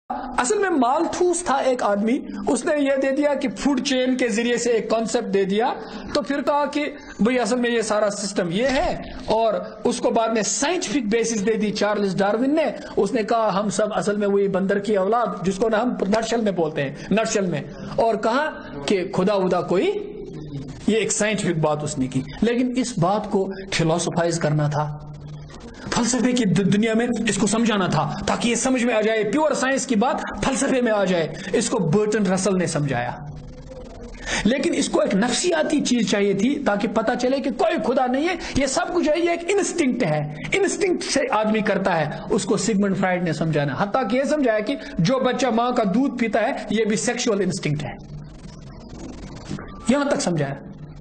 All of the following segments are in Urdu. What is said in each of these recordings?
اصل میں مالتھوس تھا ایک آدمی, اس نے یہ دے دیا کہ فوڈ چین کے ذریعے سے ایک کانسیپٹ دے دیا, تو پھر کہا کہ بھئی اصل میں یہ سارا سسٹم یہ ہے, اور اس کو بعد میں سائنٹیفک بیسس دے دی چارلز ڈارون نے. اس نے کہا ہم سب اصل میں وہی بندر کی اولاد, جس کو ہم نٹشل میں بولتے ہیں, نٹشل میں, اور کہا کہ خدا ودا کوئی, یہ ایک سائنٹیفک بات اس نے کی. لیکن اس بات کو فلسفائز کرنا تھا, فلسفے کی دنیا میں اس کو سمجھانا تھا تاکہ یہ سمجھ میں آ جائے, پیور سائنس کی بات فلسفے میں آ جائے. اس کو برٹن رسل نے سمجھایا. لیکن اس کو ایک نفسیاتی چیز چاہیے تھی تاکہ پتا چلے کہ کوئی خدا نہیں ہے, یہ سب کچھ ہے, یہ ایک انسٹنکٹ ہے, انسٹنکٹ سے آدمی کرتا ہے. اس کو سگمنڈ فرائیڈ نے سمجھانا, حتیٰ کہ یہ سمجھایا کہ جو بچہ ماں کا دودھ پیتا ہے یہ بھی سیکشول انسٹنکٹ ہے, یہاں تک سمجھایا.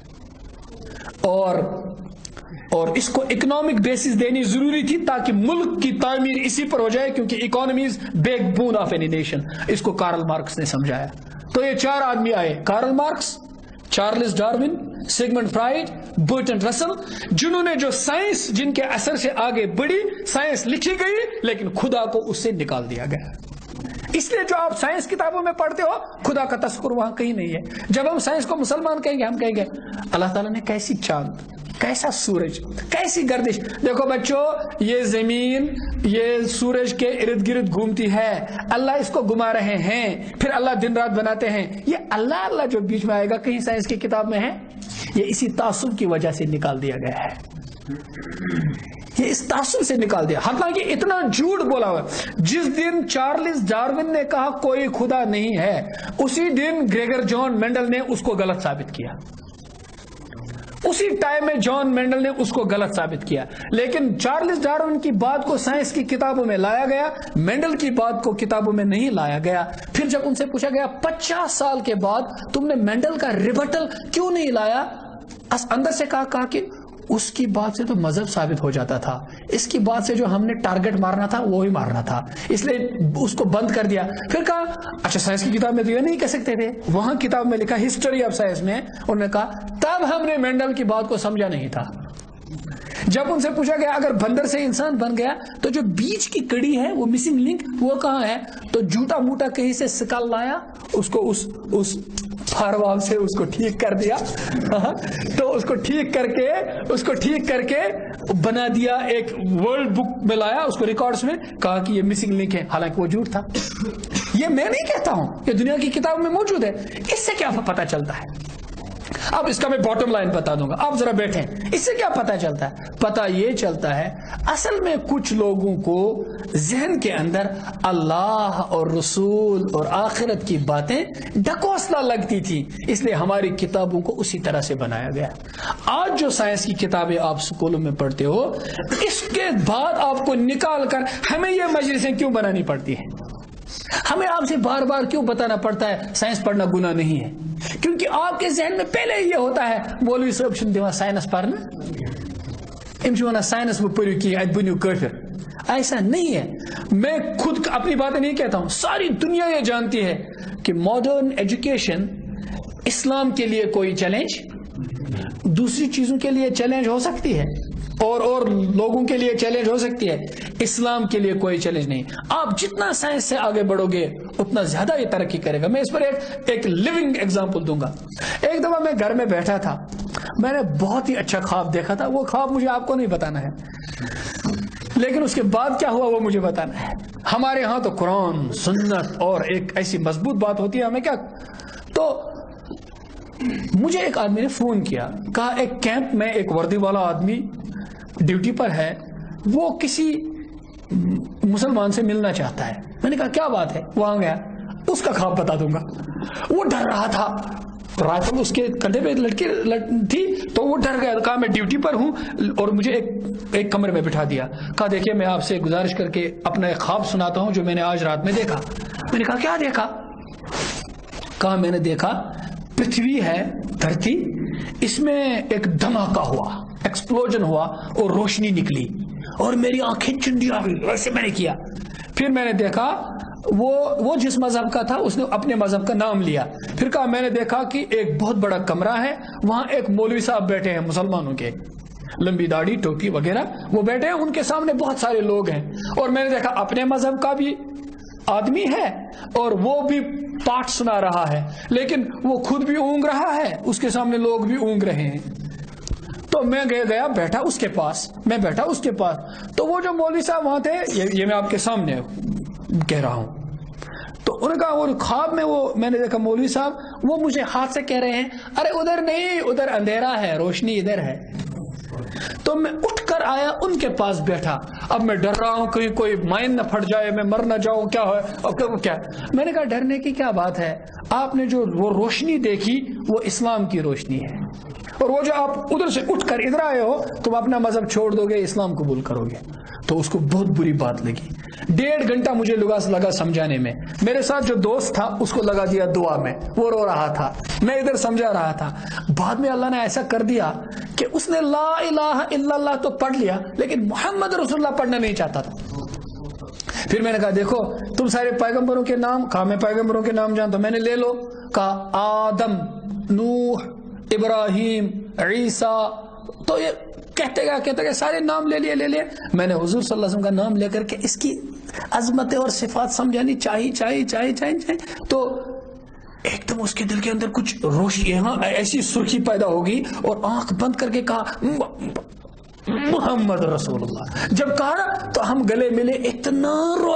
اور اس کو اکنامک بیسس دینی ضروری تھی تاکہ ملک کی تعمیر اسی پر ہو جائے, کیونکہ economy is backbone of any nation. اس کو کارل مارکس نے سمجھایا. تو یہ چار آدمی آئے, Karl Marx, Charles Darwin, Sigmund Freud, Bertrand Russell, جنہوں نے جو سائنس, جن کے اثر سے آگے بڑھی سائنس لکھی گئی, لیکن خدا کو اس سے نکال دیا گیا. اس لیے جو آپ سائنس کتابوں میں پڑھتے ہو خدا کا تذکر وہاں کہیں نہیں ہے. جب ہم سائنس کو مسلمان کہیں گے, ہم کہیں گے اللہ تعالیٰ نے کیسی چاند, کیسا سورج, کیسی گردش. دیکھو بچوں, یہ زمین یہ سورج کے ارد گرد گھومتی ہے, اللہ اس کو گھما رہے ہیں, پھر اللہ دن رات بناتے ہیں. یہ اللہ جو بیچ میں آئے گا کہیں سائنس کی کتاب میں ہے؟ یہ اسی تعصب کی وجہ سے نکال دیا گیا ہے, یہ اس تعصب سے نکال دیا. حالانکہ اتنا جھوٹ بولا ہوا. جس دن چارلز ڈارون نے کہا کوئی خدا نہیں ہے, اسی دن گریگر جان مینڈل نے اس کو غلط ثابت کیا. اسی ٹائم میں جان مینڈل نے اس کو غلط ثابت کیا. لیکن چارلز ڈارون کی بات کو سائنس کی کتابوں میں لایا گیا, مینڈل کی بات کو کتابوں میں نہیں لایا گیا. پھر جب ان سے پوچھا گیا 50 سال کے بعد تم نے مینڈل کا ریبٹل کیوں نہیں لایا, اندر سے کہا کہ اس کی بات سے تو مذہب ثابت ہو جاتا تھا, اس کی بات سے جو ہم نے ٹارگٹ مارنا تھا وہی مارنا تھا, اس لیے اس کو بند کر دیا. پھر کہا اچھا سائنس کی کتاب میں تو یہ نہیں کہہ سکتے تھے, وہاں کتاب میں لکھا ہسٹری آف سائنس میں, انہوں نے کہا تب ہم نے مینڈل کی بات کو سمجھا نہیں تھا. جب ان سے پوچھا گیا اگر بندر سے انسان بن گیا تو جو بیچ کی کڑی ہے وہ مسنگ لنک وہ کہاں ہے, تو جھوٹا موٹا کہیں سے سکل لایا, اس کو اس فاروال سے اس کو ٹھیک کر دیا, تو اس کو ٹھیک کر کے بنا دیا, ایک ورلڈ بک میں لایا, اس کو ریکارڈز میں کہا کہ یہ مسنگ لنک ہے, حالانکہ وہ جھوٹ تھا. یہ میں نہیں کہتا ہوں, یہ دنیا کی کتاب میں موجود ہے. اس سے کیا پتا چلتا ہے؟ اب اس کا میں باٹم لائن بتا دوں گا, آپ ذرا بیٹھیں. اس سے کیا پتا چلتا ہے؟ پتا یہ چلتا ہے اصل میں کچھ لوگوں کو ذہن کے اندر اللہ اور رسول اور آخرت کی باتیں ڈکوسلا لگتی تھی, اس لیے ہماری کتابوں کو اسی طرح سے بنایا گیا. آج جو سائنس کی کتابیں آپ سکولوں میں پڑھتے ہو, اس کے بعد آپ کو نکال کر ہمیں یہ مجلسیں کیوں بنانی پڑتی ہیں, ہمیں آپ سے بار بار کیوں بتانا پڑتا ہے سائنس پڑھنا گناہ نہیں ہے؟ کیونکہ آپ کے ذہن میں پہلے یہ ہوتا ہے مولوی صاحب چھن دِوان سائنس پڑھنا, ام چھِ ونان سائنس مہ پٔرِو کینٛہہ اَتہِ بٔنِو کٲفِر. ایسا نہیں ہے. میں خود اپنی باتیں نہیں کہتا ہوں, ساری دنیا یہ جانتی ہے کہ ماڈرن ایجوکیشن اسلام کے لیے کوئی چیلنج, دوسری چیزوں کے لیے چیلنج ہو سکتی ہے, اور لوگوں کے لیے چیلنج ہو سکتی ہے, اسلام کے لیے کوئی چیلنج نہیں. آپ جتنا سائنس سے آگے بڑھو گے اتنا زیادہ یہ ترقی کرے گا. میں اس پر ایک لیونگ ایگزامپل دوں گا. ایک دفعہ میں گھر میں بیٹھا تھا, میں نے بہت ہی اچھا خواب دیکھا تھا. وہ خواب مجھے آپ کو نہیں بتانا ہے, لیکن اس کے بعد کیا ہوا وہ مجھے بتانا ہے. ہمارے ہاں تو قرآن سنت اور ایک ایسی مضبوط بات ہوتی ہے, ہمیں کیا. تو مجھے ایک آدمی نے فون کیا, کہا ایک کیمپ میں ایک وردی والا آدمی ڈیوٹی پر ہے, وہ کسی مسلمان سے ملنا چاہتا ہے. میں نے کہا کیا بات ہے, وہاں گیا, اس کا خواب بتا دوں گا. وہ ڈر رہا تھا, رائفل اس کے کندھے پہ لٹکی تھی, تو وہ ڈر گیا. کہا میں ڈیوٹی پر ہوں, اور مجھے ایک کمرے میں بٹھا دیا. کہا دیکھیے میں آپ سے گزارش کر کے اپنا ایک خواب سناتا ہوں جو میں نے آج رات میں دیکھا. میں نے کہا کیا دیکھا؟ کہا میں نے دیکھا پرتھوی ہے, دھرتی, اس میں ایک دھماکہ ہوا, ایکسپلوژن ہوا اور روشنی نکلی, اور میری آنکھیں چندی آ گئی. ایسے میں نے کیا. پھر میں نے دیکھا وہ جس مذہب کا تھا اس نے اپنے مذہب کا نام لیا. پھر کہا میں نے دیکھا کہ ایک بہت بڑا کمرہ ہے, وہاں ایک مولوی صاحب بیٹھے ہیں مسلمانوں کے, لمبی داڑھی ٹوپی وغیرہ, وہ بیٹھے ہیں, ان کے سامنے بہت سارے لوگ ہیں. اور میں نے دیکھا اپنے مذہب کا بھی آدمی ہے اور وہ بھی پاٹ سنا رہا ہے، لیکن وہ خود بھی اونگ رہا ہے، اس کے سامنے لوگ بھی اونگ رہے ہیں. تو میں گیا بیٹھا اس کے پاس، تو وہ جو مولوی صاحب وہاں تھے، یہ میں آپ کے سامنے کہہ رہا ہوں، تو انہوں نے کہا وہ خواب میں میں نے دیکھا مولوی صاحب وہ مجھے ہاتھ سے کہہ رہے ہیں ارے ادھر نہیں، ادھر اندھیرا ہے، روشنی ادھر ہے. تو میں اٹھ کر آیا ان کے پاس بیٹھا. اب میں ڈر رہا ہوں کہیں کوئی مائن نہ پھٹ جائے، میں مر نہ جاؤں، کیا ہے اب کیا. میں نے کہا ڈرنے کی کیا بات ہے، آپ نے جو وہ روشنی دیکھی وہ اسلام کی روشنی ہے، اور وہ جو آپ ادھر سے اٹھ کر ادھر آئے ہو تم اپنا مذہب چھوڑ دو گے، اسلام قبول کرو گے. تو اس کو بہت بری بات لگی. 1.5 گھنٹہ مجھے لگا سمجھانے میں. میرے ساتھ جو دوست تھا اس کو لگا دیا دعا میں، وہ رو رہا تھا، میں ادھر سمجھا رہا تھا. بعد میں اللہ نے ایسا کر دیا کہ اس نے لا الہ الا اللہ تو پڑھ لیا لیکن محمد رسول اللہ پڑھنا نہیں چاہتا تھا. پھر میں نے کہا دیکھو تم سارے پیغمبروں کے نام، کہا میں پیغمبروں کے نام جانتا ہوں. میں نے لے لو، کہا آدم، نوح، ابراہیم، عیسیٰ. تو یہ کہتے گئے سارے نام لے لیے. میں نے حضور صلی اللہ علیہ وسلم کا نام لے کر کے اس کی عظمت اور صفات سمجھانی چاہیے. تو ایک دم اس کے دل کے اندر کچھ روشنی ایسی سرخی پیدا ہوگی اور آنکھ بند کر کے کہا محمد رسول اللہ. جب کہا تو ہم گلے ملے، اتنا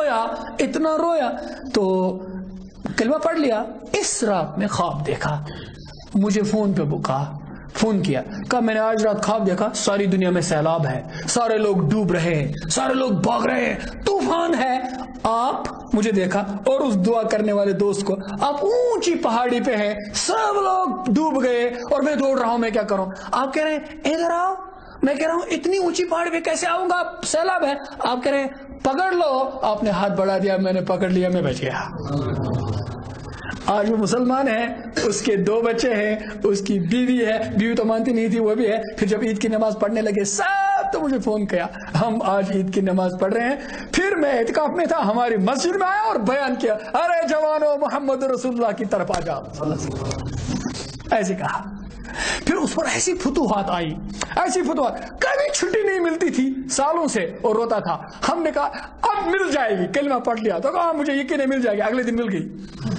رویا تو کلمہ پڑھ لیا. اس رات میں خواب دیکھا، مجھے فون پہ فون کیا، کہا میں نے آج رات خواب دیکھا ساری دنیا میں سیلاب ہے، سارے لوگ ڈوب رہے ہیں، سارے لوگ بھاگ رہے ہیں، طوفان ہے. آپ مجھے دیکھا اور اس دعا کرنے والے دوست کو، آپ اونچی پہاڑی پہ ہیں، سب لوگ ڈوب گئے اور میں دوڑ رہا ہوں، میں کیا کروں. آپ کہہ رہے ہیں ادھر آؤ. میں کہہ رہا ہوں اتنی اونچی پہاڑی پہ کیسے آؤں گا، سیلاب ہے. آپ کہہ رہے ہیں پکڑ لو. آپ نے ہاتھ بڑھا دیا، میں نے پکڑ لیا، میں بچ گیا. آج وہ مسلمان ہے، اس کے 2 بچے ہیں، اس کی بیوی ہے، بیوی تو مانتی نہیں تھی، وہ بھی ہے. پھر جب عید کی نماز پڑھنے لگے سب تو مجھے فون کیا، ہم آج عید کی نماز پڑھ رہے ہیں. پھر میں اعتکاف میں تھا، ہماری مسجد میں آیا اور بیان کیا، ارے جوانو محمد رسول اللہ کی طرف آ جاؤ. ایسے کہا. پھر اس پر ایسی فتوحات آئی، کبھی چھٹی نہیں ملتی تھی سالوں سے، اور روتا تھا. ہم نے کہا اب مل جائے گی، کلمہ پڑھ لیا تو کہا مجھے یقین ہے مل جائے گی. اگلے دن مل گئی.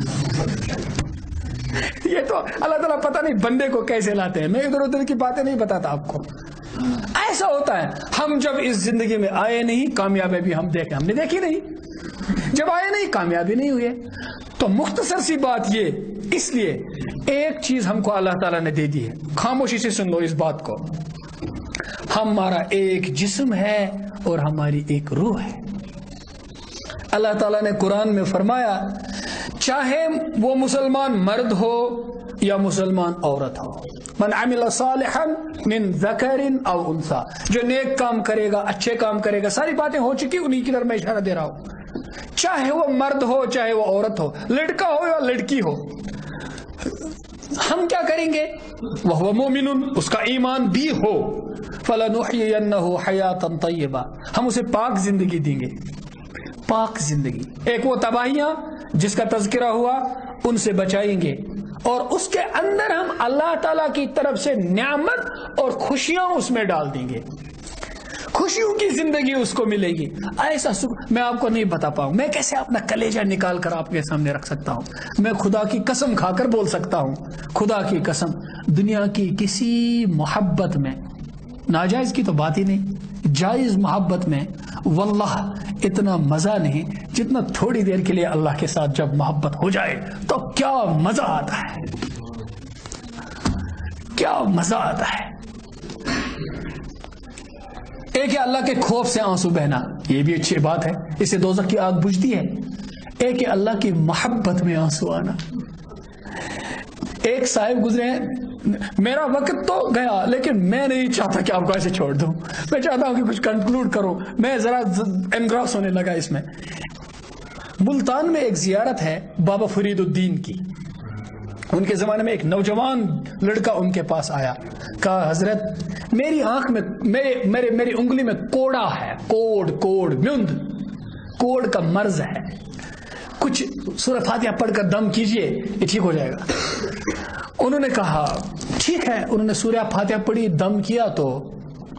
یہ تو اللہ تعالیٰ پتہ نہیں بندے کو کیسے لاتے ہیں. میں ادھر ادھر کی باتیں نہیں بتاتا آپ کو. ایسا ہوتا ہے. ہم جب اس زندگی میں آئے نہیں، کامیابی بھی ہم نے دیکھی نہیں. جب آئے نہیں کامیابی نہیں ہوئے. تو مختصر سی بات یہ، اس لیے ایک چیز ہم کو اللہ تعالیٰ نے دے دی ہے، خاموشی سے سن لو اس بات کو. ہمارا ایک جسم ہے اور ہماری ایک روح ہے. اللہ تعالیٰ نے قرآن میں فرمایا چاہے وہ مسلمان مرد ہو یا مسلمان عورت ہو، من عمل صالحا من ذکر او انثى، جو نیک کام کرے گا، اچھے کام کرے گا. ساری باتیں ہو چکی، انہی کی طرف میں اشارہ دے رہا ہوں. چاہے وہ مرد ہو چاہے وہ عورت ہو، لڑکا ہو یا لڑکی ہو، ہم کیا کریں گے؟ وَهُوَ مُؤْمِنٌ، اس کا ایمان بھی ہو، فَلَنُحْيِيَنَّهُ حَيَاةً طَيِّبَةً، ہم اسے پاک زندگی دیں گے. پاک زندگی. ایک وہ تباہیاں جس کا تذکرہ ہوا ان سے بچائیں گے، اور اس کے اندر ہم اللہ تعالیٰ کی طرف سے نعمت اور خوشیاں اس میں ڈال دیں گے. خوشیوں کی زندگی اس کو ملے گی. ایسا میں آپ کو نہیں بتا پاؤں. میں کیسے اپنا کلیجہ نکال کر آپ کے سامنے رکھ سکتا ہوں؟ میں خدا کی قسم کھا کر بول سکتا ہوں، خدا کی قسم، دنیا کی کسی محبت میں، ناجائز کی تو بات ہی نہیں، جائز محبت میں واللہ اتنا مزہ نہیں جتنا تھوڑی دیر کے لیے اللہ کے ساتھ جب محبت ہو جائے تو کیا مزہ آتا ہے، کیا مزہ آتا ہے. ایک ہے اللہ کے خوف سے آنسو بہنا، یہ بھی اچھی بات ہے، اس سے دوزخ کی آگ بجھتی ہے. ایک ہے اللہ کی محبت میں آنسو آنا. ایک صاحب گزرے ہیں، میرا وقت تو گیا لیکن میں نہیں چاہتا کہ آپ کو ایسے چھوڑ دوں، میں چاہتا ہوں کہ کچھ کنکلوڈ کروں. میں ذرا انگراس ہونے لگا اس میں. ملتان میں ایک زیارت ہے بابا فرید الدین کی. ان کے زمانے میں ایک نوجوان لڑکا ان کے پاس آیا، کہا حضرت میری آنکھ میں میری انگلی میں کوڑا ہے، میوند، کوڑ کا مرض ہے، کچھ سورہ فاتحہ پڑھ کر دم کیجئے یہ ٹھیک ہو جائے گا. انہوں نے کہا ٹھیک ہے. انہوں نے سورہ فاتحہ پڑھی، دم کیا تو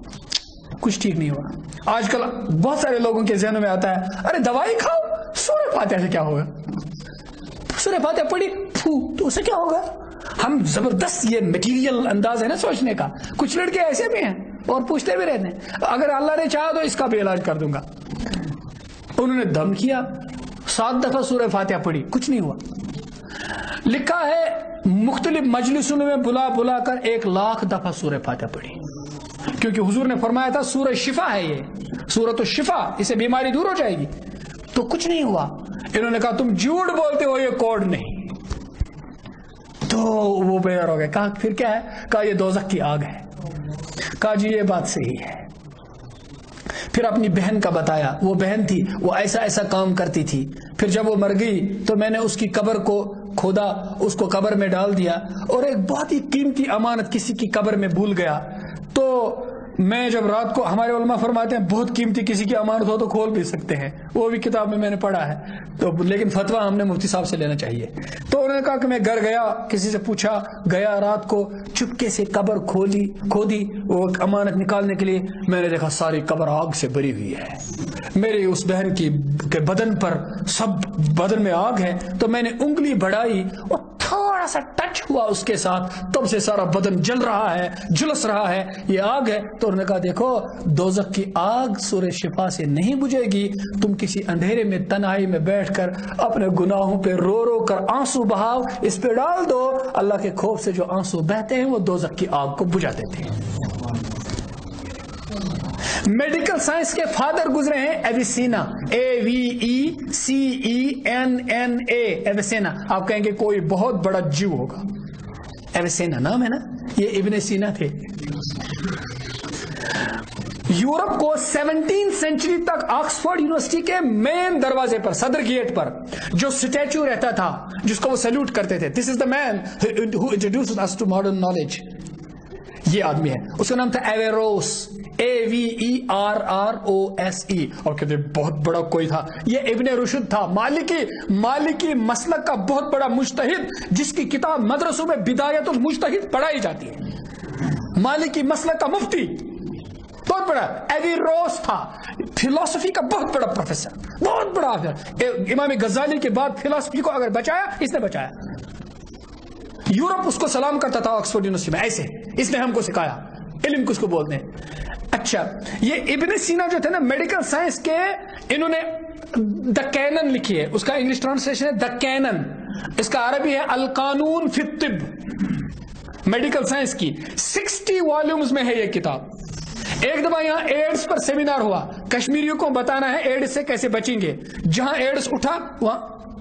کچھ ٹھیک نہیں ہوا. آج کل بہت سارے لوگوں کے ذہنوں میں آتا ہے ارے دوائی کھاؤ، سورہ فاتحہ سے کیا ہوگا؟ سورہ فاتحہ پڑھی تو اسے کیا ہوگا؟ ہم زبردست یہ میٹیریل انداز ہے نا سوچنے کا. کچھ لڑکے ایسے بھی ہیں اور پوچھتے بھی رہتے ہیں اگر اللہ نے چاہا تو اس کا بھی علاج کر دوں گا. انہوں نے دم کیا, 7 دفعہ سورہ فاتحہ پڑھی, کچھ نہیں ہوا. لکھا ہے مختلف مجلسوں میں بلا بلا کر 1,00,000 دفعہ سورہ فاتحہ پڑھی, کیونکہ حضور نے فرمایا تھا سورہ شفا ہے یہ, سورۃ الشفا, اسے بیماری دور ہو جائے گی. تو کچھ نہیں ہوا. انہوں نے کہا تم جھوٹ بولتے ہو, یہ کوڈ نہیں. تو وہ بیدار ہو گئے. کہا پھر کیا ہے؟ کہا یہ دوزخ کی آگ ہے. کہا جی یہ بات صحیح ہے. پھر اپنی بہن کا بتایا. وہ بہن تھی, وہ ایسا ایسا کام کرتی تھی. پھر جب وہ مر گئی تو میں نے اس کی قبر کو کھودا, اس کو قبر میں ڈال دیا, اور ایک بہت ہی قیمتی امانت کسی کی قبر میں بھول گیا. تو میں جب رات کو, ہمارے علماء فرماتے ہیں بہت قیمتی کسی کی امانت ہو تو کھول بھی سکتے ہیں, وہ بھی کتاب میں نے پڑھا ہے, تو لیکن فتویٰ ہم نے مفتی صاحب سے لینا چاہیے. تو انہوں نے کہا کہ میں گھر گیا, کسی سے پوچھا, گیا رات کو چپکے سے قبر کھودی وہ امانت نکالنے کے لیے. میں نے دیکھا ساری قبر آگ سے بھری ہوئی ہے. میری اس بہن کے بدن پر سب بدن میں آگ ہے. تو میں نے انگلی بڑھائی اور تھوڑا سا ٹچ ہوا اس کے ساتھ, تب سے سارا بدن جل رہا ہے, جلس رہا ہے, یہ آگ ہے. تو انہوں نے کہا دیکھو دوزخ کی آگ سورہ شفا سے نہیں بجھے گی. تم کسی اندھیرے میں تنہائی میں بیٹھ کر اپنے گناہوں پہ رو رو کر آنسو بہاؤ, اس پہ ڈال دو. اللہ کے خوف سے جو آنسو بہتے ہیں وہ دوزخ کی آگ کو بجھا دیتے ہیں. میڈیکل سائنس کے فادر گزرے ہیں ایویسینا, AVECENNA, ایویسینا. آپ کہیں گے کوئی بہت بڑا جیو ہوگا, ایویسینا نام ہے نا, یہ ابن سینا تھے. یورپ کو 17 سینچری تک آکسفورڈ یونیورسٹی کے مین دروازے پر, صدر گیٹ پر جو سٹیچو رہتا تھا جس کو وہ سیلوٹ کرتے تھے, دس از دا مین who introduced us to modern knowledge, یہ آدمی ہے. اس کا نام تھا ایویروس, AVERROSE, اور کہتے بہت بڑا کوئی تھا. یہ ابن رشد تھا, مالکی مسلک کا بہت بڑا مجتہد, جس کی کتاب مدرسوں میں بدایت المجتہد پڑھائی جاتی ہے. مالکی مسلک کا مفتی, بہت بڑا. ایویروس تھا فلسفی کا بہت بڑا پروفیسر, بہت بڑا. امام غزالی کے بعد فلسفی کو اگر بچایا, اس نے بچایا. یورپ اس کو سلام کرتا تھا آکسفورڈ یونیورسٹی میں, ایسے اس نے ہم کو سکھایا علم کس کو بولتے ہیں. اچھا, یہ ابن سینا جو تھے نا میڈیکل سائنس کے, انہوں نے دا کینن لکھی ہے, اس کا انگلش ٹرانسلیشن ہے دا کینن, اس کا عربی ہے القانون فی الطب, میڈیکل سائنس کی 60 والیومز میں ہے یہ کتاب. ایک دفعہ یہاں ایڈز پر سیمینار ہوا, کشمیریوں کو بتانا ہے ایڈز سے کیسے بچیں گے. جہاں ایڈز اٹھا وہاں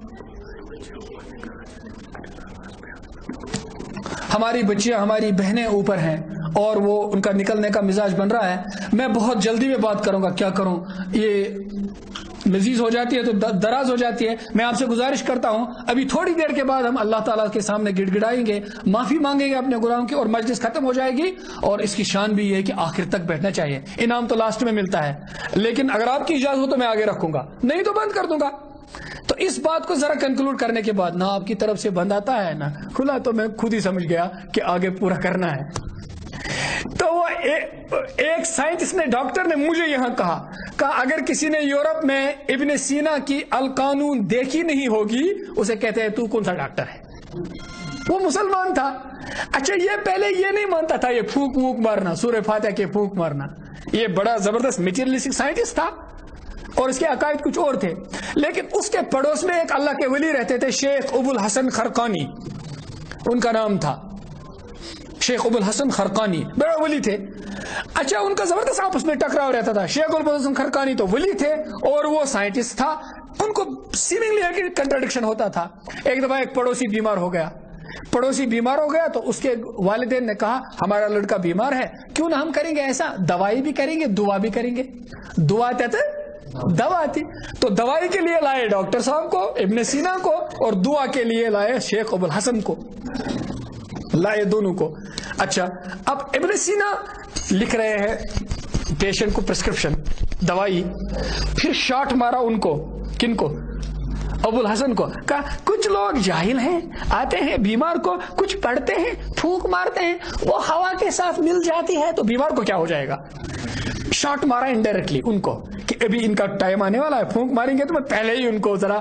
ہماری بچیاں, ہماری بہنیں اوپر ہیں, اور وہ ان کا نکلنے کا مزاج بن رہا ہے. میں بہت جلدی میں بات کروں گا, کیا کروں, یہ لذیذ ہو جاتی ہے تو دراز ہو جاتی ہے. میں آپ سے گزارش کرتا ہوں ابھی تھوڑی دیر کے بعد ہم اللہ تعالیٰ کے سامنے گڑ گڑائیں گے, معافی مانگیں گے اپنے گناہوں کی, اور مجلس ختم ہو جائے گی. اور اس کی شان بھی یہ ہے کہ آخر تک بیٹھنا چاہیے, انعام تو لاسٹ میں ملتا ہے, لیکن اگر آپ کی اجازت ہو تو میں آگے رکھوں گا, نہیں تو بند کر دوں گا. تو اس بات کو ذرا کنکلوڈ کرنے کے بعد, نہ آپ کی طرف سے بند آتا ہے نہ کھلا, تو میں خود ہی سمجھ گیا کہ آگے پورا کرنا ہے. تو وہ ایک سائنٹسٹ نے, ڈاکٹر نے مجھے یہاں کہا اگر کسی نے یورپ میں ابن سینا کی القانون دیکھی نہیں ہوگی, اسے کہتے ہیں تو کون سا ڈاکٹر ہے. وہ مسلمان تھا. اچھا, یہ پہلے یہ نہیں مانتا تھا, یہ پھونک وونک مارنا, سورہ فاتحہ کے پھونک مارنا, یہ بڑا زبردست میٹیریلسٹک سائنٹسٹ تھا, اور اس کے عقائد کچھ اور تھے. لیکن اس کے پڑوس میں ایک اللہ کے ولی رہتے تھے, شیخ ابو الحسن خرقانی ان کا نام تھا. شیخ ابو الحسن خرقانی بڑا ولی تھے. اچھا, ان کا زبردست آپس میں ٹکراؤ رہتا تھا. شیخ ابو الحسن خرقانی تو ولی تھے اور وہ سائنٹسٹ تھا, ان کو سیمنگلی کنٹراڈکشن ہوتا تھا. ایک دفعہ ایک پڑوسی بیمار ہو گیا تو اس کے والدین نے کہا ہمارا لڑکا بیمار ہے, کیوں نہ ہم کریں گے ایسا, دوائی بھی کریں گے دعا بھی کریں گے. دعا کہتے دوا تھی, تو دوائی کے لیے لائے ڈاکٹر صاحب کو, ابن سینا کو, اور دعا کے لیے لائے شیخ ابو الحسن کو, لائے دونوں کو. اچھا, اب ابن سینا لکھ رہے ہیں پیشنٹ کو پرسکرپشن دوائی, پھر شاٹ مارا ان کو, کن کو, ابو الحسن کو. کہا کچھ لوگ جاہل ہیں, آتے ہیں بیمار کو کچھ پڑھتے ہیں, پھونک مارتے ہیں, وہ ہوا کے ساتھ مل جاتی ہے تو بیمار کو کیا ہو جائے گا. شاٹ مارا انڈائریکٹلی ان کو. کہ ابھی ان کا ٹائم آنے والا ہے, پھونک ماریں گے تو میں پہلے ہی ان کو ذرا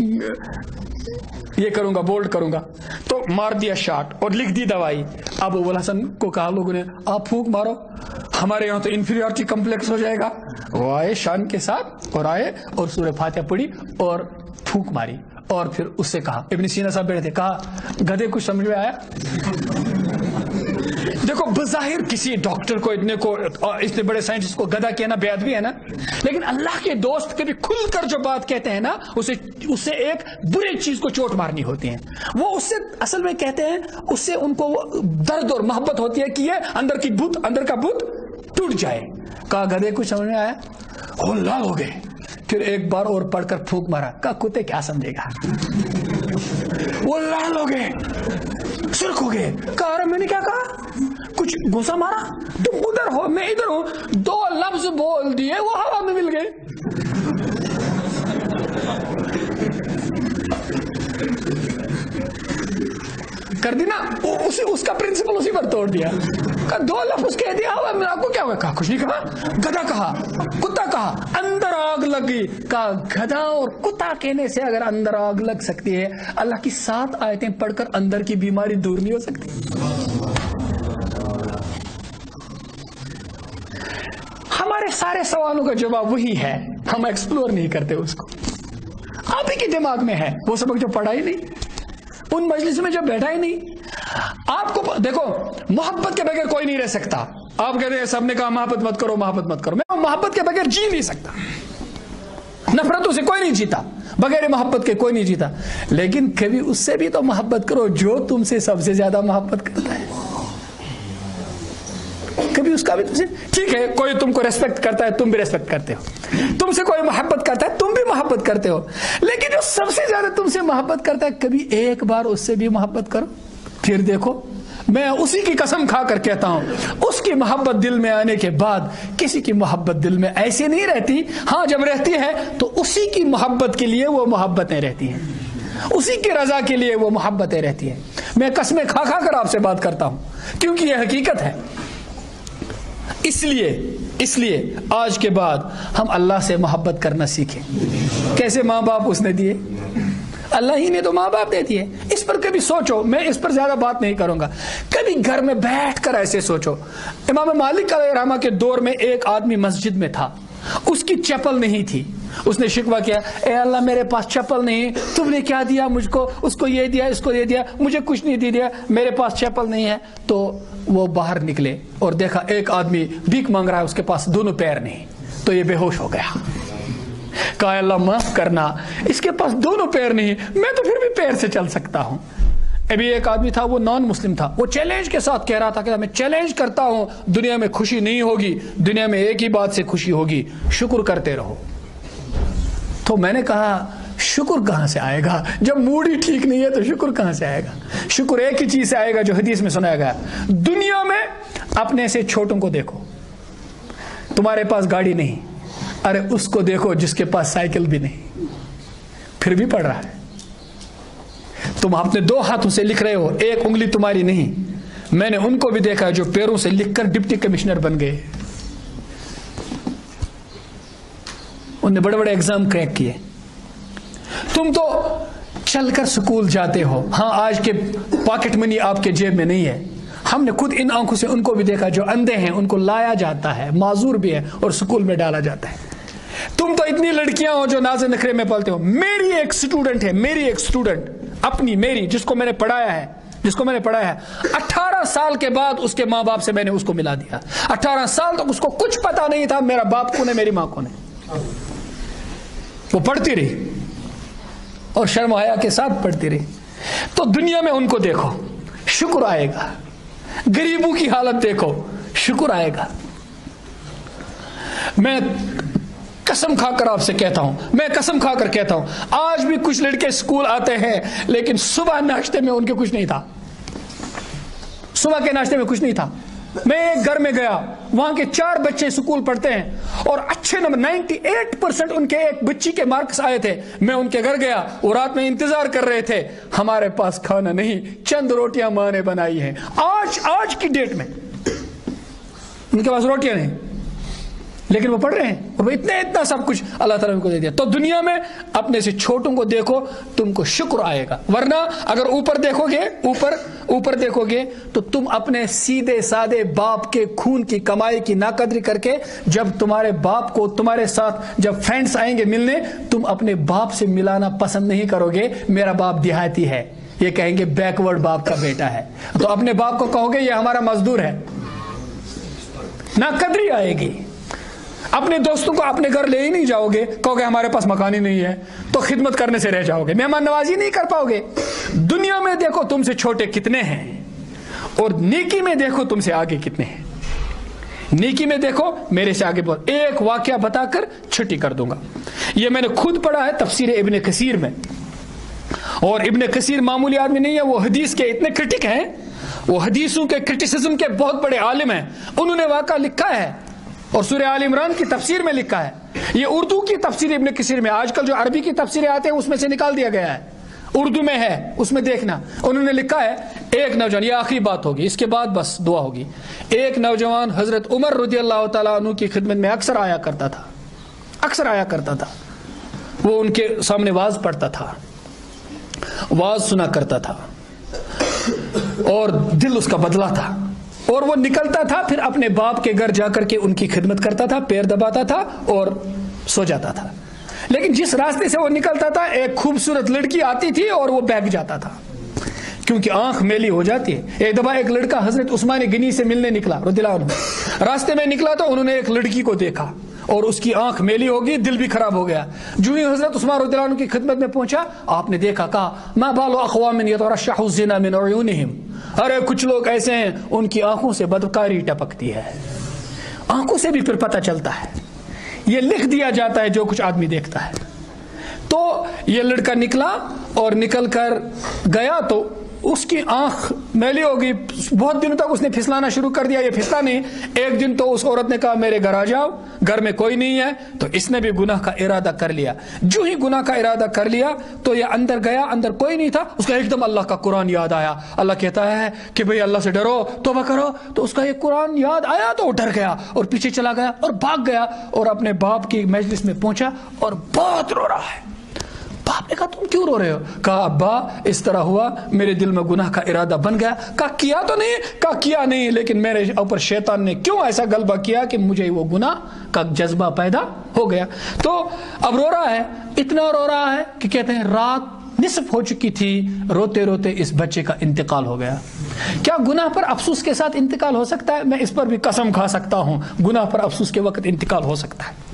یہ کروں گا, بولڈ کروں گا. تو مار دیا شاٹ اور لکھ دی دوائی. اب ابو الحسن کو کہا لوگوں نے آپ پھونک مارو, ہمارے یہاں تو انفیریورٹی کمپلیکس ہو جائے گا. وہ آئے شان کے ساتھ اور آئے اور سورہ فاتحہ پڑھی اور پھونک ماری. اور پھر اس سے کہا, ابن سینا صاحب بیٹھے تھے, کہا گدھے کچھ سمجھ میں آیا؟ دیکھو بظاہر کسی ڈاکٹر کو اتنے بڑے سائنٹسٹ کو گدھا کہنا بے ادبی ہے نا, لیکن اللہ کے دوست کبھی کھل کر جو بات کہتے ہیں نا اسے ایک بری چیز کو چوٹ مارنی ہوتی ہے. وہ اس سے اصل میں کہتے ہیں, اس سے ان کو درد اور محبت ہوتی ہے کہ یہ اندر کا بت ٹوٹ جائے. کہا گدھے کچھ سمجھ میں آیا؟ اور لال ہو گئے. پھر ایک بار اور پڑھ کر پھونک مارا. کہا کتے کیا سمجھے گا؟ وہ لال ہو گئے, سرخ ہو گئے. کہا میں نے کیا کہا؟ کچھ گھسا مارا؟ تم ادھر ہو میں ادھر ہوں, دو لفظ بول دیے وہ ہوا میں مل گئے. کر دی نا, اس کا پرنسپل اسی پر توڑ دیا. کہا دو لفظ کہہ دیا ہوا میں, آپ کو کیا ہوا؟ کہا کچھ نہیں کہا. گدھا کہا, کتا کہا, اندر آگ لگی. کہا گدھا اور کتا کہنے سے اگر اندر آگ لگ سکتی ہے, اللہ کی 7 آیتیں پڑھ کر اندر کی بیماری دور نہیں ہو سکتی؟ ہمارے سارے سوالوں کا جواب وہی ہے, ہم ایکسپلور نہیں کرتے اس کو. آپ ہی کے دماغ میں ہے وہ سبق جو پڑھا ہی نہیں, ان مجلس میں جو بیٹھا ہی نہیں. آپ کو دیکھو, محبت کے بغیر کوئی نہیں رہ سکتا. آپ کہتے ہیں سب نے کہا محبت مت کرو, محبت مت کرو. میں محبت کے بغیر جی نہیں سکتا. نفرتوں سے کوئی نہیں جیتا, بغیر محبت کے کوئی نہیں جیتا. لیکن کبھی اس سے بھی تو محبت کرو جو تم سے سب سے زیادہ محبت کرتا ہے. کبھی اس کا بھی ٹھیک ہے, کوئی تم کو ریسپیکٹ کرتا ہے, تم بھی ریسپیکٹ کرتے ہو. تم سے کوئی محبت کرتا ہے, تم بھی محبت کرتے ہو. لیکن جو سب سے زیادہ تم سے محبت کرتا ہے, کبھی ایک بار اس سے بھی محبت کرو. پھر دیکھو, میں اسی کی قسم کھا کر کہتا ہوں, اس کی محبت دل میں آنے کے بعد کسی کی محبت دل میں ایسی نہیں رہتی. ہاں جب رہتی ہے تو اسی کی محبت کے لیے وہ محبتیں رہتی ہیں, اسی کی رضا کے لیے وہ محبتیں رہتی ہیں. میں قسمیں کھا کھا کر آپ سے بات کرتا ہوں کیونکہ یہ حقیقت ہے. اس لیے آج کے بعد ہم اللہ سے محبت کرنا سیکھیں. کیسے ماں باپ اس نے دیے, اللہ ہی نے تو ماں باپ دے دیے. اس پر کبھی سوچو, میں اس پر زیادہ بات نہیں کروں گا. کبھی گھر میں بیٹھ کر ایسے سوچو. امام مالک علیہ الرحمہ کے دور میں ایک آدمی مسجد میں تھا, اس کی چپل نہیں تھی. اس نے شکوہ کیا, اے اللہ میرے پاس چپل نہیں, تم نے کیا دیا مجھ کو, اس کو یہ دیا, اس کو یہ دیا, مجھے کچھ نہیں دیا, میرے پاس چپل نہیں ہے. تو وہ باہر نکلے اور دیکھا ایک آدمی بھیک مانگ رہا ہے, اس کے پاس دونوں پیر نہیں. تو یہ بے ہوش ہو گیا. کہا اللہ معاف کرنا, اس کے پاس دونوں پیر نہیں, میں تو پھر بھی پیر سے چل سکتا ہوں. ابھی ایک آدمی تھا, وہ نان مسلم تھا, وہ چیلنج کے ساتھ کہہ رہا تھا کہ میں چیلنج کرتا ہوں, دنیا میں خوشی نہیں ہوگی, دنیا میں ایک ہی بات سے خوشی ہوگی, شکر کرتے رہو. تو میں نے کہا شکر کہاں سے آئے گا, جب موڈ ہی ٹھیک نہیں ہے تو شکر کہاں سے آئے گا؟ شکر ایک ہی چیز سے آئے گا جو حدیث میں سنایا گیا, دنیا میں اپنے سے چھوٹوں کو دیکھو. تمہارے پاس گاڑی نہیں, ارے اس کو دیکھو جس کے پاس سائیکل بھی نہیں, پھر بھی پڑھ رہا ہے. تم اپنے 2 ہاتھوں سے لکھ رہے ہو, ایک انگلی تمہاری نہیں. میں نے ان کو بھی دیکھا جو پیروں سے لکھ کر ڈپٹی کمشنر بن گئے. انہوں نے بڑے بڑے ایگزام کریک کیے. تم تو چل کر سکول جاتے ہو, ہاں آج کے پاکٹ منی آپ کے جیب میں نہیں ہے. ہم نے خود ان آنکھوں سے ان کو بھی دیکھا جو اندھے ہیں, ان کو لایا جاتا ہے, معذور بھی ہے, اور سکول میں ڈالا جاتا ہے. تم تو اتنی لڑکیاں ہو جو ناز نخرے میں پلتے ہو. میری ایک سٹوڈنٹ اپنی, میری جس کو میں نے پڑھایا ہے, 18 سال کے بعد اس کے ماں باپ سے میں نے اس کو ملا دیا. 18 سال تک اس کو کچھ پتا نہیں تھا میرا باپ کون ہے, میری ماں کون ہے. وہ پڑھتی رہی اور شرم و حیا کے ساتھ پڑھتی رہی. تو دنیا میں ان کو دیکھو, شکر آئے گا. غریبوں کی حالت دیکھو, شکر آئے گا. میں قسم کھا کر آپ سے کہتا ہوں, آج بھی کچھ لڑکے اسکول آتے ہیں لیکن صبح ناشتے میں ان کے کچھ نہیں تھا. صبح کے ناشتے میں کچھ نہیں تھا. میں ایک گھر میں گیا, وہاں کے 4 بچے اسکول پڑھتے ہیں اور اچھے نمبر 98% ان کے ایک بچی کے مارکس آئے تھے. میں ان کے گھر گیا, وہ رات میں انتظار کر رہے تھے. ہمارے پاس کھانا نہیں, چند روٹیاں ماں نے بنائی ہیں. آج کی ڈیٹ میں ان کے پاس روٹیاں نہیں. لیکن وہ پڑھ رہے ہیں اور وہ اتنا سب کچھ اللہ تعالیٰ کو دے دیا. تو دنیا میں اپنے سے چھوٹوں کو دیکھو, تم کو شکر آئے گا. ورنہ اگر اوپر دیکھو گے تو تم اپنے سیدھے سادے باپ کے خون کی کمائی کی ناقدری کر کے, جب تمہارے باپ کو تمہارے ساتھ جب فرینڈس آئیں گے ملنے, تم اپنے باپ سے ملانا پسند نہیں کرو گے. میرا باپ دیہاتی ہے, یہ کہیں گے بیکورڈ باپ کا بیٹا ہے. تو اپنے باپ کو کہو گے یہ ہمارا مزدور ہے, ناقدری آئے گی. اپنے دوستوں کو اپنے گھر لے ہی نہیں جاؤ گے, کہو گے ہمارے پاس مکان ہی نہیں ہے, تو خدمت کرنے سے رہ جاؤ گے, مہمان نوازی نہیں کر پاؤ گے. دنیا میں دیکھو تم سے چھوٹے کتنے ہیں, اور نیکی میں دیکھو تم سے آگے کتنے ہیں. نیکی میں دیکھو میرے سے آگے بہت. ایک واقعہ بتا کر چھٹی کر دوں گا. یہ میں نے خود پڑھا ہے تفسیر ابن کثیر میں, اور ابن کثیر معمولی آدمی نہیں ہے, وہ حدیث کے اتنے کرٹک ہیں, وہ حدیثوں کے کرٹیسزم کے بہت بڑے عالم ہیں. انہوں نے واقعہ لکھا ہے اور سورہ آل عمران کی تفسیر میں لکھا ہے. یہ اردو کی تفسیر ابن کثیر میں, آج کل جو عربی کی تفسیریں آتے ہیں اس میں سے نکال دیا گیا ہے, اردو میں ہے, اس میں دیکھنا. انہوں نے لکھا ہے ایک نوجوان, یہ آخری بات ہوگی, اس کے بعد بس دعا ہوگی. ایک نوجوان حضرت عمر رضی اللہ تعالیٰ عنہ کی خدمت میں اکثر آیا کرتا تھا. وہ ان کے سامنے واز پڑھتا تھا, واز سنا کرتا تھا, اور دل اس کا بدلا تھا. اور وہ نکلتا تھا, پھر اپنے باپ کے گھر جا کر کے ان کی خدمت کرتا تھا, پیر دباتا تھا اور سو جاتا تھا. لیکن جس راستے سے وہ نکلتا تھا ایک خوبصورت لڑکی آتی تھی اور وہ بہک جاتا تھا, کیونکہ آنکھ میلی ہو جاتی ہے. ایک دفعہ ایک لڑکا حضرت عثمان غنی سے ملنے نکلا رضی اللہ عنہ, راستے میں نکلا تو انہوں نے ایک لڑکی کو دیکھا اور اس کی آنکھ میلی ہوگی, دل بھی خراب ہو گیا. جو ہی حضرت عثمان رضی اللہ عنہ کی خدمت میں پہنچا, آپ نے دیکھا, کہا ما بال اقوام یترشح الزنا من عیونہم, ارے کچھ لوگ ایسے ہیں ان کی آنکھوں سے بدکاری ٹپکتی ہے. آنکھوں سے بھی پھر پتہ چلتا ہے, یہ لکھ دیا جاتا ہے جو کچھ آدمی دیکھتا ہے. تو یہ لڑکا نکلا اور نکل کر گیا تو اس کی آنکھ میلی ہو گئی. بہت دنوں تک اس نے پھسلانا شروع کر دیا, یہ پھسلا نہیں. ایک دن تو اس عورت نے کہا میرے گھر آ جاؤ, گھر میں کوئی نہیں ہے. تو اس نے بھی گناہ کا ارادہ کر لیا. جو ہی گناہ کا ارادہ کر لیا تو یہ اندر گیا, اندر کوئی نہیں تھا. اس کا ایک دم اللہ کا قرآن یاد آیا. اللہ کہتا ہے کہ بھئی اللہ سے ڈرو, توبہ کرو. تو اس کا یہ قرآن یاد آیا تو وہ ڈر گیا اور پیچھے چلا گیا اور بھاگ گیا, اور اپنے باپ کی مجلس میں پہنچا اور بہت رو رہا ہے. باپ نے کہا تم کیوں رو رہے ہو؟ کہا ابا اس طرح ہوا, میرے دل میں گناہ کا ارادہ بن گیا. کہا کیا تو نہیں؟ کہا کیا نہیں, لیکن میرے اوپر شیطان نے کیوں ایسا غلبہ کیا کہ مجھے وہ گناہ کا جذبہ پیدا ہو گیا. تو اب رو رہا ہے, اتنا رو رہا ہے کہ کہتے ہیں رات نصف ہو چکی تھی, روتے روتے اس بچے کا انتقال ہو گیا. کیا گناہ پر افسوس کے ساتھ انتقال ہو سکتا ہے؟ میں اس پر بھی قسم کھا سکتا ہوں, گناہ پر افسوس کے وقت انتقال ہو سکتا ہے.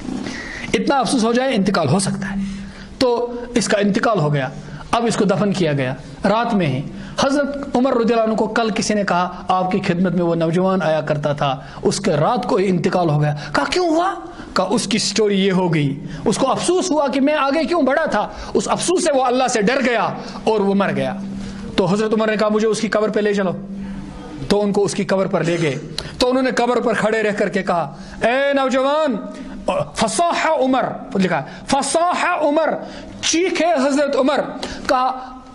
اتنا افسوس ہو جائے انتقال ہو سکتا ہے. تو اس کا انتقال ہو گیا. اب اس کو دفن کیا گیا رات میں ہی. حضرت عمر رضی اللہ عنہ کو کل کسی نے کہا آپ کی خدمت میں وہ نوجوان آیا کرتا تھا, اس کے رات کو ہی انتقال ہو گیا. کہا کیوں ہوا؟ کہا اس کی سٹوری یہ ہو گئی, اس کو افسوس ہوا کہ میں آگے کیوں بڑھا تھا, اس افسوس سے وہ اللہ سے ڈر گیا اور وہ مر گیا. تو حضرت عمر نے کہا مجھے اس کی قبر پہ لے چلو. تو ان کو اس کی قبر پر لے گئے. تو انہوں نے قبر پر کھڑے رہ کر کے کہا اے نوجوان, فصاح عمر لکھا, فصاح عمر, چیخے حضرت عمر, کہا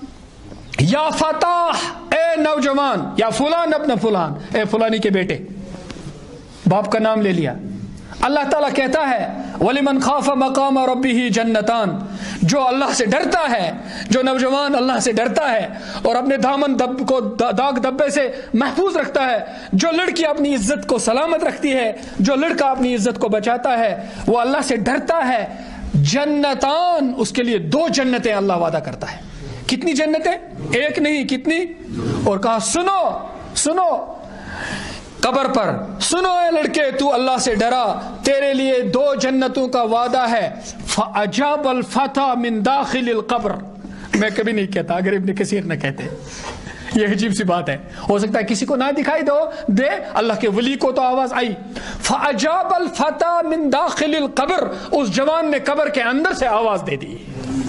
یا فتح, اے نوجوان, یا فلان ابن فلان, اے فلانی کے بیٹے. باپ کا نام لے لیا. اللہ تعالیٰ کہتا ہے وَلِمَنْ خَافَ مَقَامَ رَبِّهِ جَنَّتَانِ, جو اللہ سے ڈرتا ہے, جو نوجوان اللہ سے ڈرتا ہے اور اپنے دامن کو داغ دبے سے محفوظ رکھتا ہے, جو لڑکی اپنی عزت کو سلامت رکھتی ہے, جو لڑکا اپنی عزت کو بچاتا ہے, وہ اللہ سے ڈرتا ہے, جنتان, اس کے لیے 2 جنتیں اللہ وعدہ کرتا ہے. کتنی جنتیں؟ ایک نہیں, کتنی؟ اور کہا سنو سنو, قبر پر سنو اے لڑکے, تو اللہ سے ڈرا, تیرے لیے 2 جنتوں کا وعدہ ہے. فَأَجَابَ الْفَتَى مِن دَاخِلِ الْقَبْرِ, میں کبھی نہیں کہتا اگر ابن کثیر نہ کہتے. یہ عجیب سی بات ہے, ہو سکتا ہے کسی کو نہ دکھائی دے, اللہ کے ولی کو تو آواز آئی. فَأَجَابَ الْفَتَى مِن دَاخِلِ الْقَبْرِ, اس جوان نے قبر کے اندر سے آواز دے دی.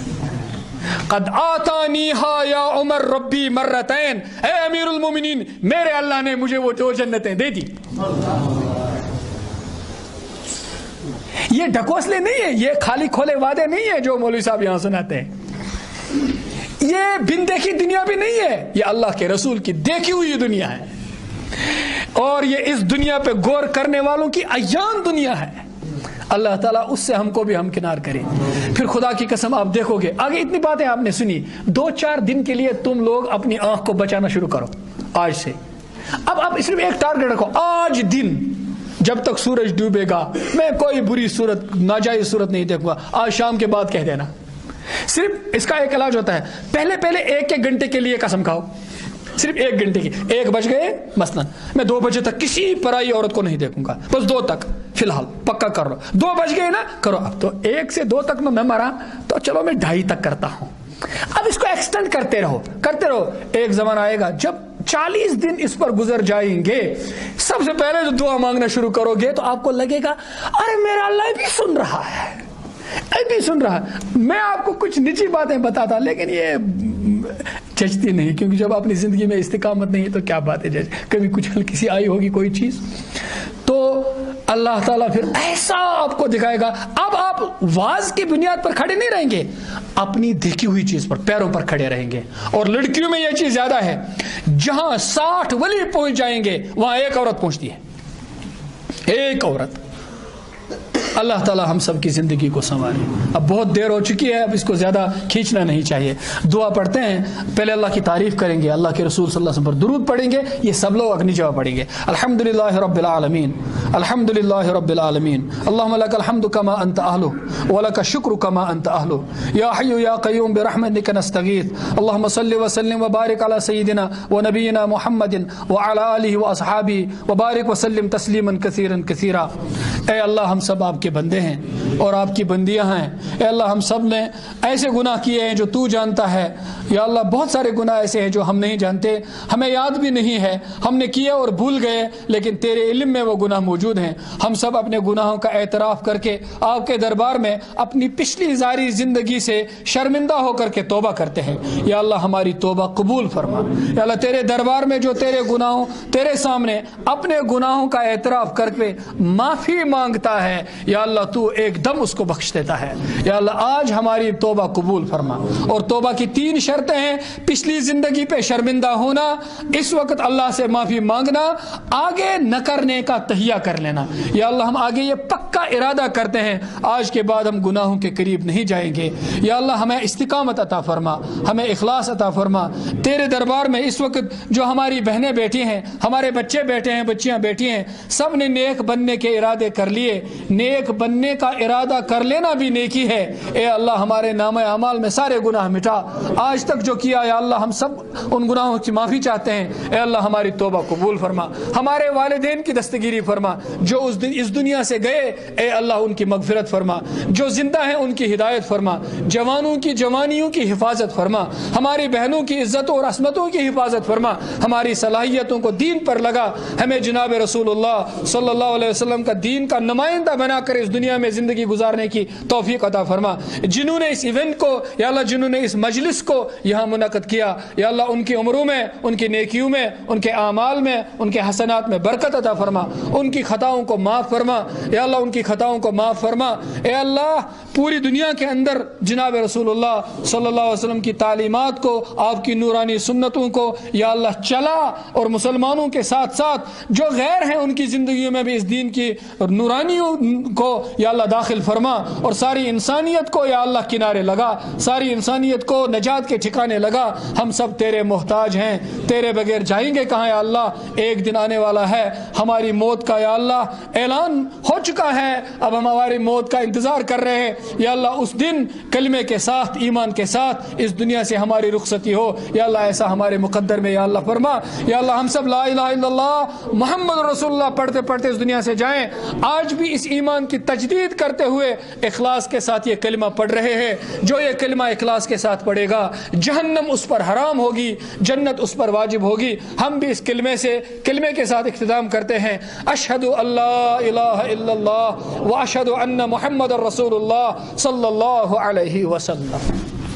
قد آتانیہا یا عمر ربی مرتین, اے امیر المومنین, میرے اللہ نے مجھے وہ 2 جنتیں دے دی. یہ ڈھکوسلے نہیں ہے, یہ خالی کھولے وعدے نہیں ہے جو مولوی صاحب یہاں سناتے ہیں. یہ بن دیکھی دنیا بھی نہیں ہے, یہ اللہ کے رسول کی دیکھی ہوئی دنیا ہے, اور یہ اس دنیا پہ غور کرنے والوں کی عیان دنیا ہے. اللہ تعالیٰ اس سے ہم کو بھی ہمکنار کرے. پھر خدا کی قسم آپ دیکھو گے آگے اتنی باتیں آپ نے سنی. 2-4 دن کے لیے تم لوگ اپنی آنکھ کو بچانا شروع کرو آج سے. اب آپ صرف ایک ٹارگٹ رکھو, آج دن جب تک سورج ڈوبے گا میں کوئی بری صورت, ناجائز صورت نہیں دیکھوں گا. آج شام کے بعد کہہ دینا. صرف اس کا ایک علاج ہوتا ہے, پہلے 1 گھنٹے کے لیے قسم کھاؤ, صرف 1 گھنٹے کی. 1 بج گئے مثلا, میں 2 بجے تک کسی پرائی عورت کو نہیں دیکھوں گا, بس 2 تک فی الحال پکا کر لو. 2 بج گئے نا, کرو. اب تو 1 سے 2 تک میں مرا تو چلو میں 2:30 تک کرتا ہوں. اب اس کو ایکسٹینڈ کرتے رہو. ایک زمانہ آئے گا جب 40 دن اس پر گزر جائیں گے, سب سے پہلے جو دعا مانگنا شروع کرو گے تو آپ کو لگے گا ارے میرا اللہ بھی سن رہا ہے, ابھی سن رہا. میں آپ کو کچھ نجی باتیں بتاتا لیکن یہ جچتی نہیں, کیونکہ جب اپنی زندگی میں استقامت نہیں ہے تو کیا باتیں جج. کبھی کچھ ہلکی سی آئی ہوگی کوئی چیز تو اللہ تعالیٰ پھر ایسا آپ کو دکھائے گا. اب آپ واز کی بنیاد پر کھڑے نہیں رہیں گے, اپنی دیکھی ہوئی چیز پر, پیروں پر کھڑے رہیں گے. اور لڑکیوں میں یہ چیز زیادہ ہے, جہاں 60 ولی پہنچ جائیں گے وہاں 1 عورت پہنچتی ہے, 1 عورت. اللہ تعالی ہم سب کی زندگی کو سنوارے. اب بہت دیر ہو چکی ہے, اب اس کو زیادہ کھینچنا نہیں چاہیے. دعا پڑھتے ہیں, پہلے اللہ کی تعریف کریں گے, اللہ کے رسول صلی اللہ علیہ وسلم پر درود پڑھیں گے. یہ سب لوگ اگنی جواب پڑھیں گے. الحمدللہ رب العالمین, الحمدللہ رب العالمین, اللہم لک الحمد کما انت اہلہ ولک الشکر کما انت اہلہ, یا حی یا قیوم برحمتک نستغیث, اللہم صلی وسلم وبارک علی سیدنا ونبینا محمد وعلی آلہ واصحابہ وبارک وسلم تسلیما کثیرا کثیرا. اے اللہ ہم سب آپ کے بندے ہیں اور آپ کی بندیاں ہیں. اے اللہ ہم سب نے ایسے گناہ کیے ہیں جو تو جانتا ہے. یا اللہ بہت سارے گناہ ایسے ہیں جو ہم نہیں جانتے, ہمیں یاد بھی نہیں ہے, ہم نے کیے اور بھول گئے, لیکن تیرے علم میں وہ گناہ موجود ہیں. ہم سب اپنے گناہوں کا اعتراف کر کے آپ کے دربار میں اپنی پچھلی ساری زندگی سے شرمندہ ہو کر کے توبہ کرتے ہیں. یا اللہ ہماری توبہ قبول فرما. یا اللہ تیرے دربار میں جو تیرے گناہوں, تیرے سامنے اپنے گناہوں کا اعتراف کر کے معافی مانگتا ہے, یا اللہ تو ایک دم اس کو بخش دیتا ہے. یا اللہ آج ہماری توبہ قبول فرما. اور توبہ کی 3 شرطیں ہیں, پچھلی زندگی پہ شرمندہ ہونا, اس وقت اللہ سے معافی مانگنا, آگے نہ کرنے کا تہیہ کر لینا. یا اللہ ہم آگے یہ پکا ارادہ کرتے ہیں آج کے بعد ہم گناہوں کے قریب نہیں جائیں گے. یا اللہ ہمیں استقامت عطا فرما, ہمیں اخلاص عطا فرما. تیرے دربار میں اس وقت جو ہماری بہنیں بیٹھی ہیں, ہمارے بچے بیٹھے ہیں, بچیاں بیٹھی ہیں, سب نے نیک بننے کے ارادے کر لیے. نیک بننے کا ارادہ کر لینا بھی نیکی ہے. اے اللہ ہمارے نام اعمال میں سارے گناہ مٹا. آج تک جو کیا یا اللہ ہم سب ان گناہوں کی معافی چاہتے ہیں. اے اللہ ہماری توبہ قبول فرما. ہمارے والدین کی دستگیری فرما, جو اس دنیا سے گئے اے اللہ ان کی مغفرت فرما, جو زندہ ہیں ان کی ہدایت فرما, جوانوں کی جوانیوں کی حفاظت فرما, ہماری بہنوں کی عزتوں اور عصمتوں کی حفاظت فرما, ہماری صلاحیتوں کو دین پر لگا, ہمیں جناب رسول اللہ صلی اللہ علیہ وسلم کا دین کا نمائندہ بنا کر اس دنیا میں زندگی گزارنے کی توفیق عطا فرما. جنہوں نے اس ایونٹ کو یا اللہ, جنہوں نے اس مجلس کو یہاں منعقد کیا, یا اللہ ان کی عمروں میں, ان کی نیکیوں میں, ان کے اعمال میں, ان کے حسنات میں برکت عطا فرما. ان کی خطاؤں کو معاف فرما. یا اللہ ان کی خطاؤں کو معاف فرما. اے اللہ پوری دنیا کے اندر جناب رسول اللہ صلی اللہ علیہ وسلم کی تعلیمات کو, آپ کی نورانی سنتوں کو یا اللہ چلا, اور مسلمانوں کے ساتھ ساتھ جو غیر ہیں ان کی زندگیوں میں بھی اس دین کی نورانیوں کو یا اللہ داخل فرما. اور ساری انسانیت کو یا اللہ کنارے لگا, ساری انسانیت کو نجات کے ٹھکانے لگا. ہم سب تیرے محتاج ہیں, تیرے بغیر جائیں گے کہاں یا اللہ. ایک دن آنے والا ہے ہماری موت کا یا اللہ اعلان ہو چکا ہے, اب ہم ہماری موت کا انتظار کر رہے ہیں. یا اللہ اس دن کلمے کے ساتھ, ایمان کے ساتھ اس دنیا سے ہماری رخصتی ہو. یا اللہ ایسا ہمارے مقدر میں یا اللہ فرما. یا اللہ ہم سب لا الہ الا اللہ محمد رسول اللہ پڑھتے پڑھتے اس دنیا سے جائیں. آج بھی اس ایمان کی تجدید کرتے ہوئے اخلاص کے ساتھ یہ کلمہ پڑھ رہے ہیں. جو یہ کلمہ اخلاص کے ساتھ پڑھے گا جہنم اس پر حرام ہوگی, جنت اس پر واجب ہوگی. ہم بھی اس کلمے کے ساتھ اختتام کرتے ہیں. اشہد ان لا الہ الا اللہ واشہد ان محمد رسول اللہ صلی اللہ علیہ وسلم.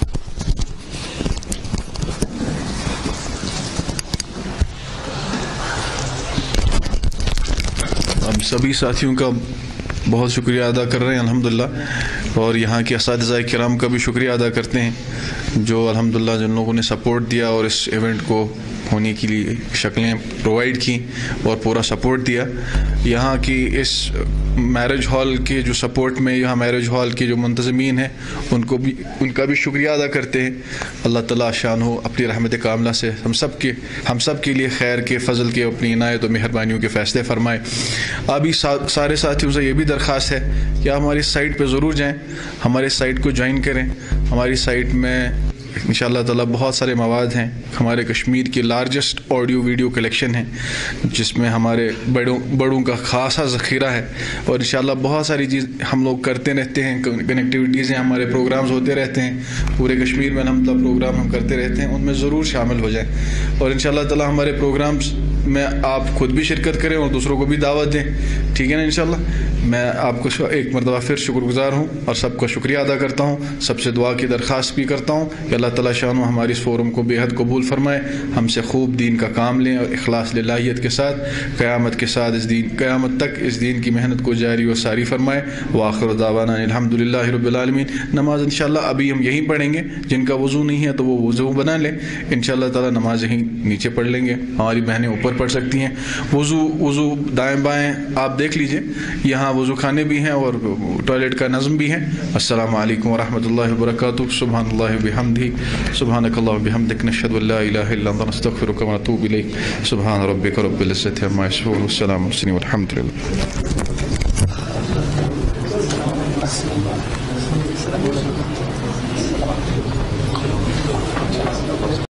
ہم سبھی ساتھیوں کا بہت شکریہ ادا کر رہے ہیں الحمدللہ, اور یہاں کے اساتذہ کرام کا بھی شکریہ ادا کرتے ہیں جو الحمدللہ جن لوگوں نے سپورٹ دیا اور اس ایونٹ کو ہونے کے لیے شکلیں پرووائڈ کی اور پورا سپورٹ دیا. یہاں کی اس میرج ہال کے جو سپورٹ میں یہاں میرج ہال کے جو منتظمین ہیں ان کا بھی شکریہ ادا کرتے ہیں. اللہ تعالیٰ شان ہو اپنی رحمت کاملہ سے ہم سب کے لیے خیر کے فضل کے اپنی عنایت و مہربانیوں کے فیصلے فرمائے. ابھی سارے ساتھیوں سے یہ بھی درخواست ہے کہ آپ ہماری سائٹ پہ ضرور جائیں, ہمارے سائٹ کو جوائن کریں. ہماری سائٹ میں انشاءاللہ تعالیٰ بہت سارے مواد ہیں. ہمارے کشمیر کی لارجسٹ آڈیو ویڈیو کلیکشن ہے جس میں ہمارے بڑوں کا خاصا ذخیرہ ہے, اور انشاءاللہ بہت ساری چیز ہم لوگ کرتے رہتے ہیں. کنیکٹیویٹیز ہیں, ہمارے پروگرامز ہوتے رہتے ہیں پورے کشمیر میں, الحمدللہ پروگرام ہم کرتے رہتے ہیں, ان میں ضرور شامل ہو جائیں. اور انشاءاللہ تعالیٰ ہمارے پروگرامز میں آپ خود بھی شرکت کریں اور دوسروں کو بھی دعوت دیں. ٹھیک ہے نا انشاءاللہ. میں آپ کو ایک مرتبہ پھر شکر گزار ہوں اور سب کا شکریہ ادا کرتا ہوں. سب سے دعا کی درخواست بھی کرتا ہوں کہ اللہ تعالیٰ شان و ہماری اس فورم کو بے حد قبول فرمائے, ہم سے خوب دین کا کام لیں اور اخلاص للہیت کے ساتھ قیامت تک اس دین کی محنت کو جاری و ساری فرمائے. وآخر دعوانا الحمدللہ رب العالمین. نماز انشاءاللہ ابھی ہم یہیں پڑھیں گے, جن کا وضو نہیں ہے تو وہ وضو بنا لیں. انشاءاللہ تعالیٰ نماز یہیں نیچے پڑھ لیں گے, ہماری بہنیں اوپر پڑھ سکتی ہیں. وضو دائیں بائیں آپ دیکھ لیجئے, یہاں وضو خانے بھی ہیں اور ٹوائلٹ کا نظم بھی ہے. السلام علیکم ورحمۃ اللہ وبرکاتہ. سبحان اللہ وبحمدہ, سبحانک اللہم وبحمدک, نشہد ان لا الہ الا انت, نستغفرک ونتوب الیک. سبحان ربک رب العزۃ عما یصفون, والسلام علی المرسلین والحمد للہ.